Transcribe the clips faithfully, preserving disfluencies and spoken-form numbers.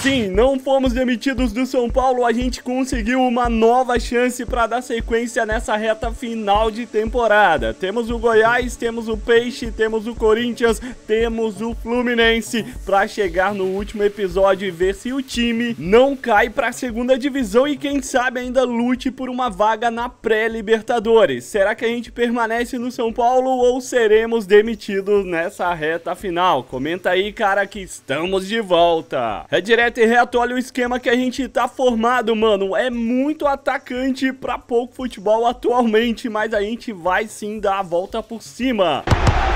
Sim, não fomos demitidos do São Paulo, a gente conseguiu uma nova chance para dar sequência nessa reta final de temporada. Temos o Goiás, temos o Peixe, temos o Corinthians, temos o Fluminense para chegar no último episódio e ver se o time não cai para a segunda divisão e quem sabe ainda lute por uma vaga na pré-Libertadores. Será que a gente permanece no São Paulo ou seremos demitidos nessa reta final? Comenta aí, cara, que estamos de volta. É direto e reto, olha o esquema que a gente tá formado, mano. É muito atacante pra pouco futebol atualmente, mas a gente vai sim dar a volta por cima.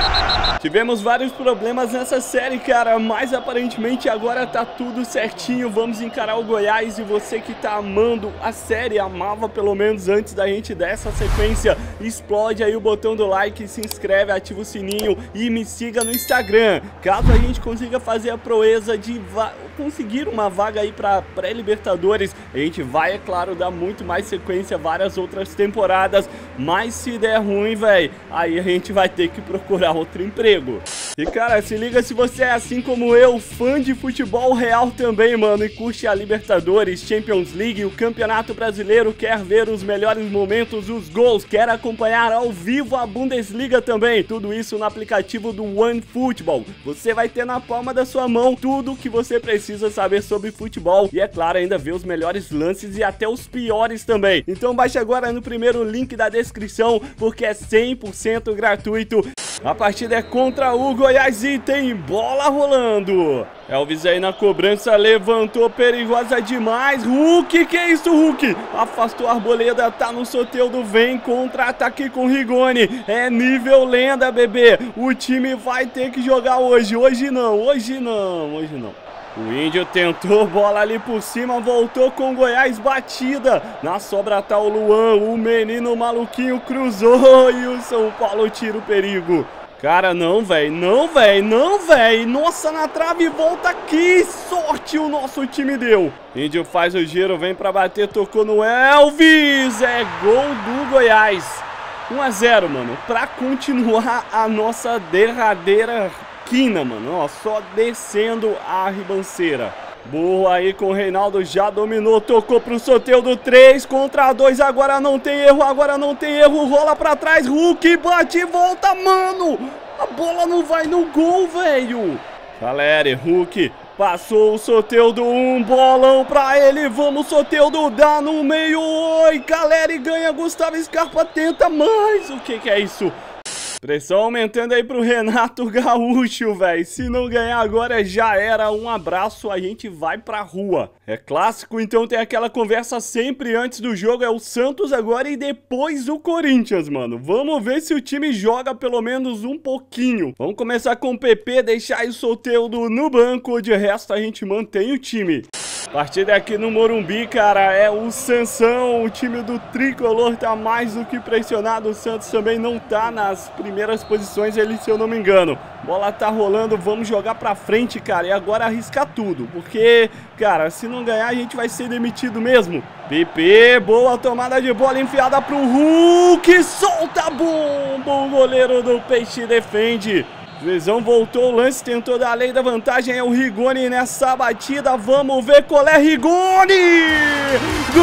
Tivemos vários problemas nessa série, cara, mas aparentemente agora tá tudo certinho. Vamos encarar o Goiás e você que tá amando a série, amava pelo menos antes da gente dar essa sequência, explode aí o botão do like, se inscreve, ativa o sininho e me siga no Instagram. Caso a gente consiga fazer a proeza de conseguir uma vaga aí pra pré-Libertadores, a gente vai, é claro, dar muito mais sequência a várias outras temporadas, mas se der ruim, velho, aí a gente vai ter que procurar outro emprego. E cara, se liga, se você é assim como eu, fã de futebol real também, mano, e curte a Libertadores, Champions League, o Campeonato Brasileiro, quer ver os melhores momentos, os gols, quer acompanhar ao vivo a Bundesliga também, tudo isso no aplicativo do OneFootball. Você vai ter na palma da sua mão tudo o que você precisa saber sobre futebol e, é claro, ainda ver os melhores lances e até os piores também. Então baixe agora no primeiro link da descrição, porque é cem por cento gratuito. A partida é contra o Goiás e tem bola rolando. Elvis aí na cobrança, levantou, perigosa demais. Hulk, que é isso, Hulk? Afastou a Arboleda, tá no Soteldo, vem contra-ataque com Rigoni. É nível lenda, bebê. O time vai ter que jogar hoje. Hoje não, hoje não, hoje não. O Índio tentou, bola ali por cima, voltou com o Goiás, batida. Na sobra tá o Luan, o menino maluquinho cruzou e o São Paulo tira o perigo. Cara, não, velho, não, velho, não, velho. Nossa, na trave, volta aqui. Sorte o nosso time deu. Índio faz o giro, vem pra bater, tocou no Elvis. É gol do Goiás. um a zero, mano, pra continuar a nossa derradeira quina, mano, ó, só descendo a ribanceira. Boa aí com o Reinaldo, já dominou, tocou pro Soteldo, três contra dois, agora não tem erro, agora não tem erro, rola pra trás, Hulk, bate e volta, mano, a bola não vai no gol, velho. Galera, Hulk passou o Soteldo, um bolão pra ele, vamos Soteldo, dá no meio, oi, galera, e ganha, Gustavo Scarpa tenta mais, o que que é isso? Pressão aumentando aí pro Renato Gaúcho, velho. Se não ganhar agora já era. Um abraço, a gente vai pra rua. É clássico, então tem aquela conversa sempre antes do jogo. É o Santos agora e depois o Corinthians, mano. Vamos ver se o time joga pelo menos um pouquinho. Vamos começar com o P P, deixar o Soteldo no banco. De resto a gente mantém o time. Partida aqui no Morumbi, cara, é o Sansão, o time do Tricolor tá mais do que pressionado, o Santos também não tá nas primeiras posições, ele, se eu não me engano. Bola tá rolando, vamos jogar pra frente, cara, e agora arriscar tudo, porque, cara, se não ganhar a gente vai ser demitido mesmo. P P, boa tomada de bola enfiada pro Hulk, solta a bomba, o goleiro do Peixe defende. Juizão voltou o lance, tentou dar a lei da vantagem, é o Rigoni nessa batida, vamos ver qual é Rigoni! Gol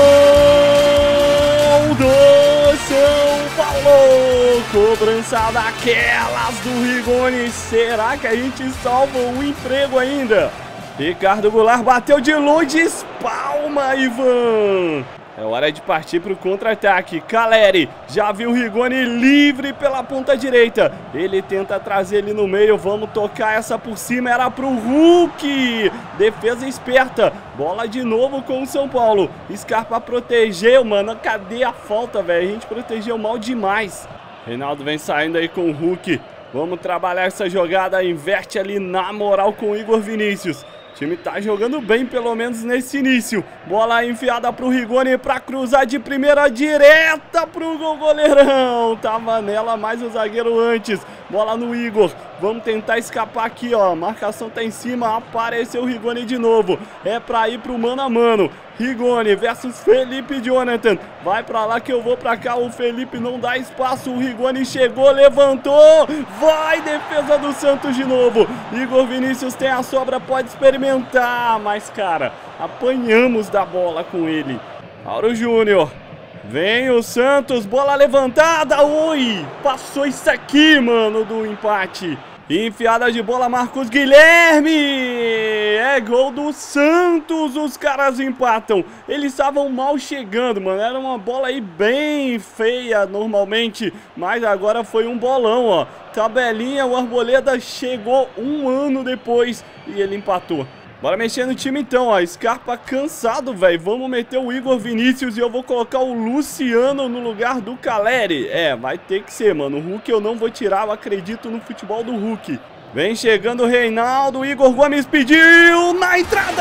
do São Paulo! Cobrança daquelas do Rigoni, será que a gente salva o emprego ainda? Ricardo Goulart bateu de longe, espalma, Ivan! É hora de partir para o contra-ataque. Caleri já viu o Rigoni livre pela ponta direita. Ele tenta trazer ele no meio. Vamos tocar essa por cima. Era para o Hulk. Defesa esperta. Bola de novo com o São Paulo. Scarpa protegeu, mano. Cadê a falta, velho? A gente protegeu mal demais. Reinaldo vem saindo aí com o Hulk. Vamos trabalhar essa jogada. Inverte ali na moral com o Igor Vinícius. O time tá jogando bem, pelo menos nesse início. Bola enfiada pro Rigoni pra cruzar de primeira direta pro gol, goleirão. Tava nela, mais o zagueiro antes. Bola no Igor. Vamos tentar escapar aqui, ó. A marcação tá em cima. Apareceu o Rigoni de novo. É pra ir pro mano a mano. Rigoni versus Felipe Jonathan. Vai pra lá que eu vou pra cá. O Felipe não dá espaço. O Rigoni chegou, levantou. Vai, defesa do Santos de novo. Igor Vinícius tem a sobra, pode experimentar. Mas, cara, apanhamos da bola com ele. Mauro Júnior. Vem o Santos, bola levantada. Oi, passou isso aqui, mano, do empate. Enfiada de bola, Marcos Guilherme. É gol do Santos, os caras empatam. Eles estavam mal chegando, mano. Era uma bola aí bem feia normalmente, mas agora foi um bolão, ó. Tabelinha, o Arboleda chegou um ano depois e ele empatou. Bora mexer no time então, ó. Scarpa cansado, velho. Vamos meter o Igor Vinícius e eu vou colocar o Luciano no lugar do Caleri. É, vai ter que ser, mano. O Hulk eu não vou tirar, eu acredito no futebol do Hulk. Vem chegando o Reinaldo, Igor Gomes pediu na entrada!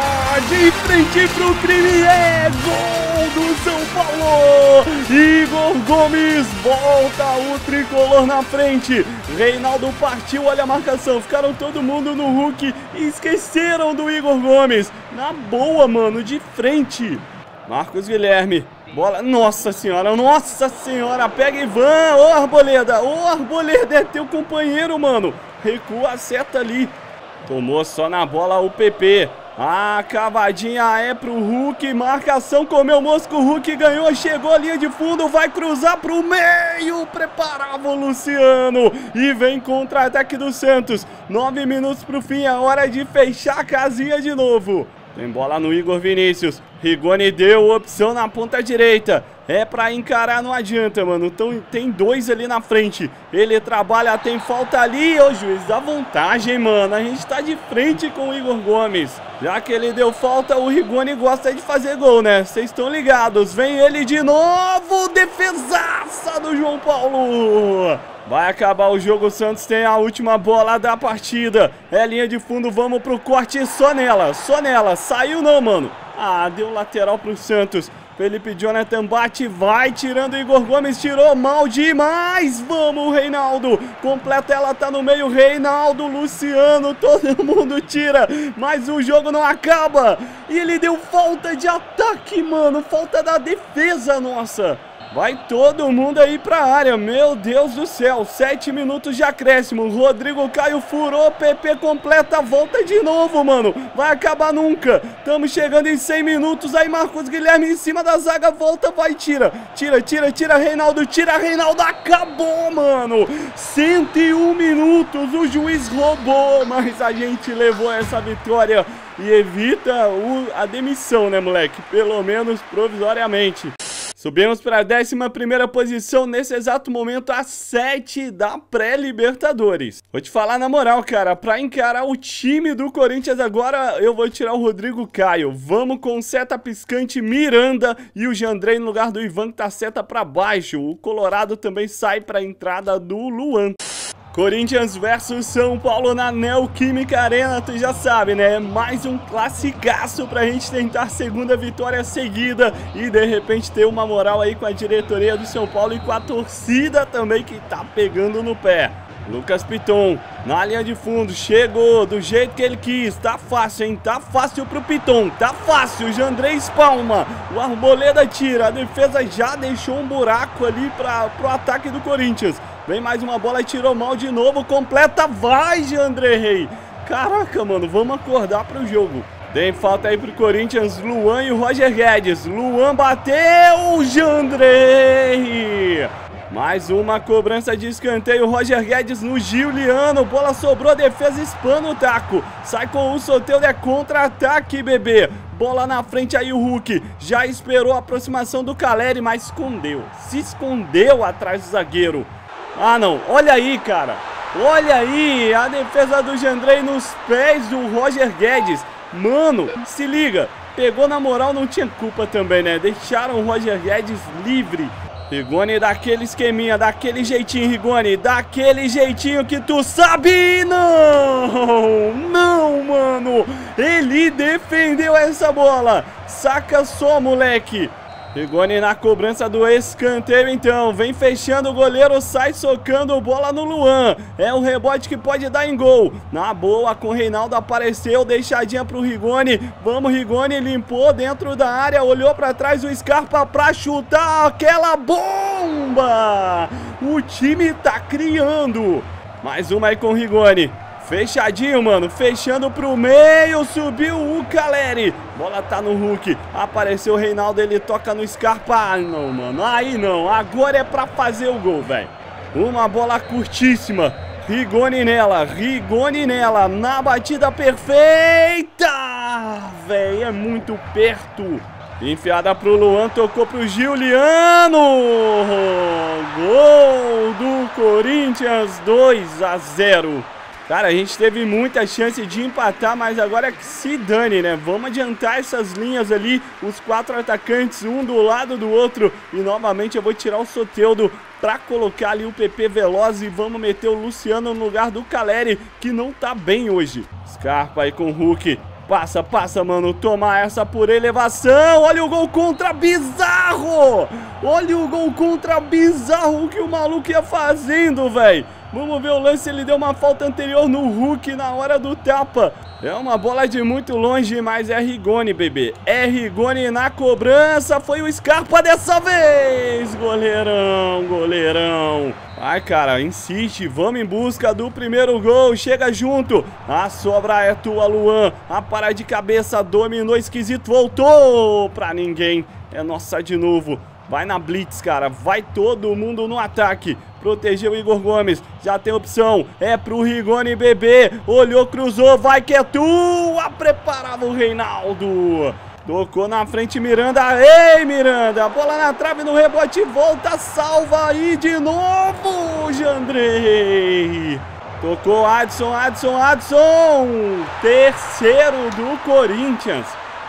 De frente pro crime, é gol do São Paulo! Igor Gomes volta o tricolor na frente. Reinaldo partiu, olha a marcação, ficaram todo mundo no Hulk e esqueceram do Igor Gomes. Na boa, mano, de frente. Marcos Guilherme. Bola, nossa senhora, nossa senhora, pega Ivan, ô Arboleda, ô Arboleda, é teu companheiro, mano. Recua a seta ali. Tomou só na bola o P P. A cavadinha é pro Hulk. Marcação, comeu o mosco. O Hulk ganhou, chegou a linha de fundo. Vai cruzar pro meio. Preparava o Luciano. E vem contra-ataque do Santos. Nove minutos pro fim. É hora de fechar a casinha de novo. Tem bola no Igor Vinícius. Rigoni deu opção na ponta direita. É pra encarar, não adianta, mano. Então tem dois ali na frente. Ele trabalha, tem falta ali. Ô, juiz, dá vantagem, mano. A gente tá de frente com o Igor Gomes. Já que ele deu falta, o Rigoni gosta de fazer gol, né? Vocês estão ligados. Vem ele de novo. Defesaça do João Paulo. Vai acabar o jogo, o Santos tem a última bola da partida. É linha de fundo, vamos pro corte só nela, só nela. Saiu não, mano. Ah, deu lateral pro Santos. Felipe Jonathan bate, vai tirando o Igor Gomes, tirou mal demais. Vamos, Reinaldo. Completa, ela tá no meio, Reinaldo, Luciano, todo mundo tira. Mas o jogo não acaba. E ele deu falta de ataque, mano. Falta da defesa, nossa. Vai todo mundo aí pra área, meu Deus do céu, sete minutos de acréscimo, Rodrigo Caio furou, P P completa, volta de novo, mano, vai acabar nunca, estamos chegando em cem minutos, aí Marcos Guilherme em cima da zaga, volta, vai, tira, tira, tira, tira, Reinaldo, tira, Reinaldo, acabou, mano, cento e um minutos, o juiz roubou, mas a gente levou essa vitória e evita o, a demissão, né, moleque, pelo menos provisoriamente. Subimos para a décima primeira posição nesse exato momento, a sete da pré-Libertadores. Vou te falar na moral, cara, para encarar o time do Corinthians agora, eu vou tirar o Rodrigo Caio. Vamos com seta piscante, Miranda e o Jandrei no lugar do Ivan, que tá seta para baixo. O Colorado também sai para a entrada do Luan. Corinthians versus São Paulo na Neoquímica Arena, tu já sabe, né? Mais um classicaço pra gente tentar a segunda vitória seguida e de repente ter uma moral aí com a diretoria do São Paulo e com a torcida também que tá pegando no pé. Lucas Piton, na linha de fundo, chegou do jeito que ele quis, tá fácil, hein? Tá fácil pro Piton, tá fácil, Jandrei espalma, o Arboleda tira, a defesa já deixou um buraco ali pra, pro ataque do Corinthians. Vem mais uma bola e tirou mal de novo, completa, vai, Jandrei. Caraca, mano, vamos acordar pro jogo. Tem falta aí pro Corinthians, Luan e o Roger Guedes. Luan bateu, Jandrei. Mais uma cobrança de escanteio, Roger Guedes no Giuliano, bola sobrou, defesa espana o taco, sai com o Soteldo, é contra-ataque, bebê, bola na frente aí o Hulk, já esperou a aproximação do Caleri, mas escondeu, se escondeu atrás do zagueiro. Ah não, olha aí, cara, olha aí, a defesa do Jandrei nos pés do Roger Guedes, mano, se liga, pegou na moral, não tinha culpa também, né, deixaram o Roger Guedes livre. Rigoni daquele esqueminha, daquele jeitinho, Rigoni, daquele jeitinho que tu sabe. Não, não, mano, ele defendeu essa bola. Saca só, moleque. Rigoni na cobrança do escanteio então, vem fechando o goleiro, sai socando bola no Luan, é um rebote que pode dar em gol, na boa com o Reinaldo apareceu, deixadinha pro Rigoni, vamos Rigoni, limpou dentro da área, olhou pra trás o Scarpa pra chutar aquela bomba, o time tá criando, mais uma aí com o Rigoni. Fechadinho, mano, fechando pro meio, subiu o Caleri, bola tá no Hulk, apareceu o Reinaldo, ele toca no Scarpa, ah, não, mano, aí não, agora é pra fazer o gol, velho, uma bola curtíssima, Rigoni nela, Rigoni nela, na batida perfeita, velho, é muito perto, enfiada pro Luan, tocou pro Giuliano, gol do Corinthians, dois a zero. Cara, a gente teve muita chance de empatar, mas agora é que se dane, né? Vamos adiantar essas linhas ali, os quatro atacantes, um do lado do outro. E novamente eu vou tirar o Soteldo pra colocar ali o P P Veloz e vamos meter o Luciano no lugar do Caleri, que não tá bem hoje. Scarpa aí com o Hulk. Passa, passa, mano, toma essa por elevação, olha o gol contra, bizarro! Olha o gol contra, bizarro que o maluco ia fazendo, velho. Vamos ver o lance, ele deu uma falta anterior no Hulk na hora do tapa. É uma bola de muito longe, mas é Rigoni, bebê. É Rigoni na cobrança, foi o Scarpa dessa vez. Goleirão, goleirão. Vai, cara, insiste, vamos em busca do primeiro gol, chega junto. A sobra é tua, Luan. A parada de cabeça, dominou, esquisito, voltou pra ninguém. É nossa de novo. Vai na blitz, cara, vai todo mundo no ataque. Protegeu o Igor Gomes, já tem opção, é pro Rigoni, bebê, olhou, cruzou, vai que é tua, preparava o Reinaldo, tocou na frente Miranda, ei Miranda, bola na trave, no rebote, volta, salva aí de novo, Jandrei, tocou Adson, Adson, Adson, terceiro do Corinthians.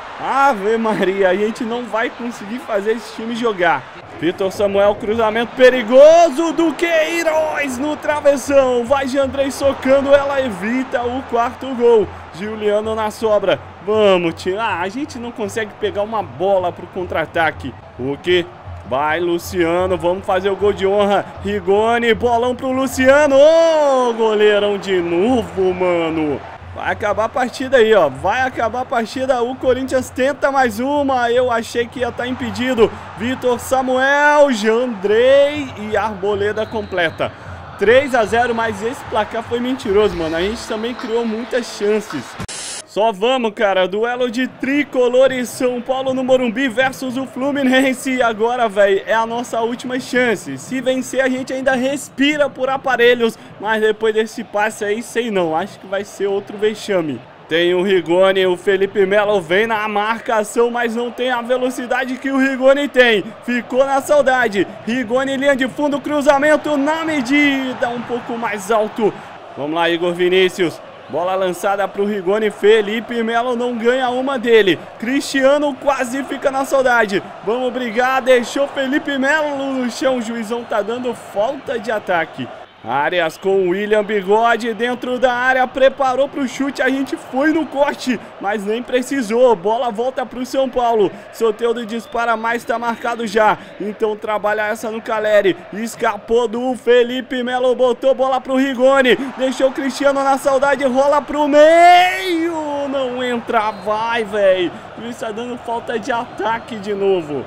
Ave Maria, a gente não vai conseguir fazer esse time jogar. Vitor Samuel, cruzamento perigoso do Queiroz no travessão. Vai Jandrei socando, ela evita o quarto gol. Giuliano na sobra. Vamos, tirar. Ah, a gente não consegue pegar uma bola pro contra-ataque. O que? Vai Luciano, vamos fazer o gol de honra. Rigoni, bolão pro Luciano. Ô, oh, goleirão de novo, mano. Vai acabar a partida aí, ó. Vai acabar a partida. O Corinthians tenta mais uma. Eu achei que ia estar impedido. Vitor Samuel, Jandrei e Arboleda completa. três a zero, mas esse placar foi mentiroso, mano. A gente também criou muitas chances. Só vamos, cara. Duelo de tricolores São Paulo no Morumbi versus o Fluminense. E agora, velho, é a nossa última chance. Se vencer, a gente ainda respira por aparelhos. Mas depois desse passe aí, sei não. Acho que vai ser outro vexame. Tem o Rigoni, o Felipe Melo vem na marcação, mas não tem a velocidade que o Rigoni tem. Ficou na saudade. Rigoni, linha de fundo, cruzamento na medida. Um pouco mais alto. Vamos lá, Igor Vinícius. Bola lançada para o Rigoni, Felipe Melo não ganha uma dele. Cristiano quase fica na saudade. Vamos brigar, deixou Felipe Melo no chão. O juizão tá dando falta de ataque. Arias com o William Bigode dentro da área, preparou para o chute, a gente foi no corte, mas nem precisou, bola volta para o São Paulo, Soteldo dispara, mas está marcado já, então trabalha essa no Caleri, escapou do Felipe Melo, botou bola para o Rigoni, deixou o Cristiano na saudade, rola para o meio, não entra, vai, velho, isso está dando falta de ataque de novo.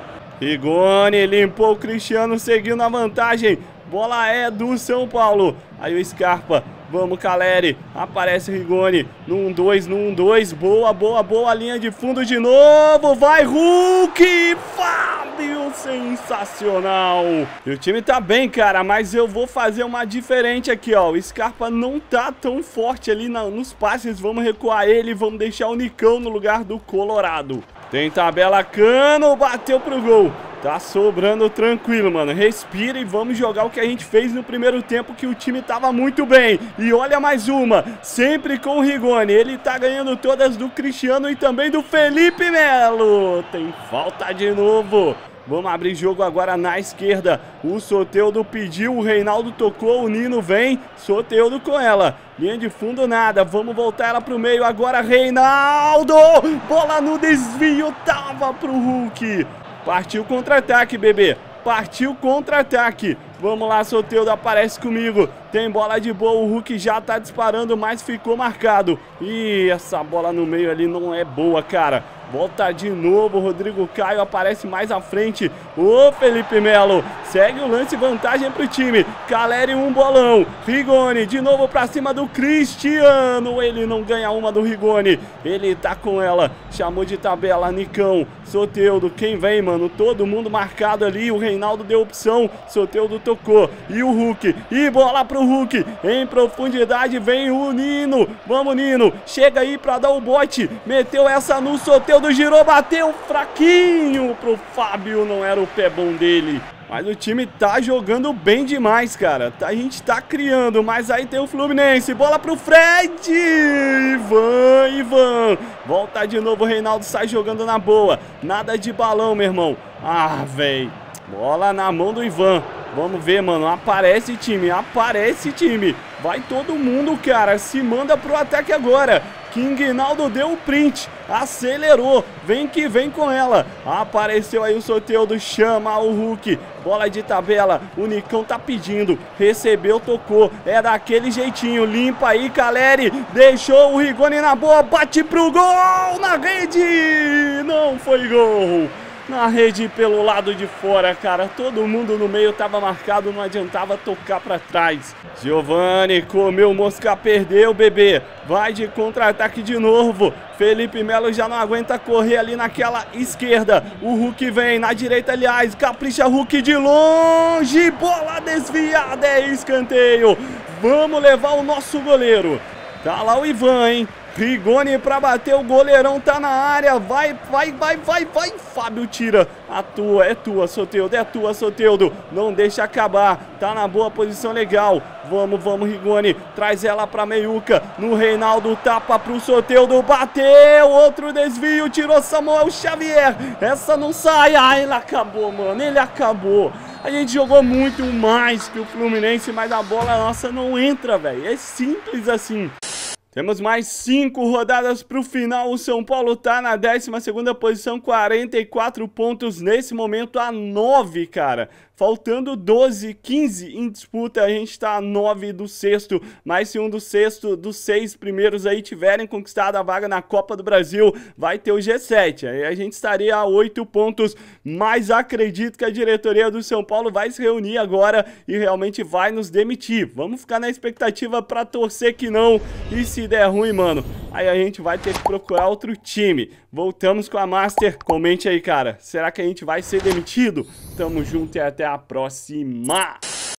Rigoni limpou o Cristiano, seguiu na vantagem. Bola é do São Paulo. Aí o Scarpa. Vamos, Caleri. Aparece o Rigoni. No um dois, no um dois. Boa, boa, boa. Linha de fundo de novo. Vai, Hulk. Fábio. Sensacional. E o time tá bem, cara. Mas eu vou fazer uma diferente aqui, ó. O Scarpa não tá tão forte ali na, nos passes. Vamos recuar ele. Vamos deixar o Nicão no lugar do Colorado. Tem tabela, Cano. Bateu pro gol. Tá sobrando tranquilo, mano. Respira e vamos jogar o que a gente fez no primeiro tempo, que o time tava muito bem. E olha mais uma, sempre com o Rigoni. Ele tá ganhando todas do Cristiano e também do Felipe Melo. Tem falta de novo. Vamos abrir jogo agora na esquerda. O Soteldo pediu, o Reinaldo tocou, o Nino vem. Soteldo com ela. Linha de fundo nada, vamos voltar ela pro meio agora, Reinaldo. Bola no desvio, tava pro Hulk. Partiu contra-ataque, bebê. Partiu contra-ataque. Vamos lá, Soteldo, aparece comigo. Tem bola de boa, o Hulk já tá disparando, mas ficou marcado. Ih, essa bola no meio ali não é boa, cara. Volta de novo, Rodrigo Caio aparece mais à frente. Ô, Felipe Melo, segue o lance, vantagem pro time. Caleri, um bolão. Rigoni, de novo pra cima do Cristiano. Ele não ganha uma do Rigoni. Ele tá com ela. Chamou de tabela, Nicão. Soteldo, quem vem, mano? Todo mundo marcado ali. O Reinaldo deu opção. Soteldo tocou. E o Hulk. E bola pro Hulk. Em profundidade vem o Nino. Vamos, Nino. Chega aí pra dar o bote. Meteu essa no Soteldo. Girou, bateu fraquinho pro Fábio. Não era o pé bom dele. Mas o time tá jogando bem demais, cara. A gente tá criando, mas aí tem o Fluminense. Bola pro Fred. Ivan, Ivan. Volta de novo, o Reinaldo sai jogando na boa. Nada de balão, meu irmão. Ah, velho. Bola na mão do Ivan. Vamos ver, mano. Aparece time, aparece time. Vai todo mundo, cara. Se manda pro ataque agora. Kingnaldo deu o print, acelerou, vem que vem com ela. Apareceu aí o Soteldo, chama o Hulk. Bola de tabela, o Nicão tá pedindo. Recebeu, tocou, é daquele jeitinho. Limpa aí, Caleri. Deixou o Rigoni na boa, bate pro gol na rede. Não foi gol. Na rede pelo lado de fora, cara. Todo mundo no meio tava marcado, não adiantava tocar pra trás. Giovani comeu mosca, perdeu, bebê. Vai de contra-ataque de novo. Felipe Melo já não aguenta correr ali naquela esquerda. O Hulk vem na direita, aliás. Capricha Hulk de longe. Bola desviada, é escanteio. Vamos levar o nosso goleiro. Tá lá o Ivan, hein? Rigoni pra bater, o goleirão tá na área. Vai, vai, vai, vai, vai. Fábio tira. A tua, é tua, Soteldo, é tua, Soteldo. Não deixa acabar. Tá na boa posição, legal. Vamos, vamos, Rigoni. Traz ela pra meiuca. No Reinaldo, tapa pro Soteldo. Bateu, outro desvio. Tirou Samuel Xavier. Essa não sai. Ah, ele acabou, mano. Ele acabou. A gente jogou muito mais que o Fluminense, mas a bola nossa não entra, velho. É simples assim. Temos mais cinco rodadas para o final. O São Paulo tá na décima segunda posição, quarenta e quatro pontos. Nesse momento a nove, cara. Faltando doze, quinze em disputa, a gente tá a nove do sexto. Mas se um do sexto, dos seis primeiros aí tiverem conquistado a vaga na Copa do Brasil, vai ter o G sete. Aí a gente estaria a oito pontos. Mas acredito que a diretoria do São Paulo vai se reunir agora e realmente vai nos demitir. Vamos ficar na expectativa para torcer que não. E se der ruim, mano, aí a gente vai ter que procurar outro time. Voltamos com a Master. Comente aí, cara. Será que a gente vai ser demitido? Tamo junto e até a próxima.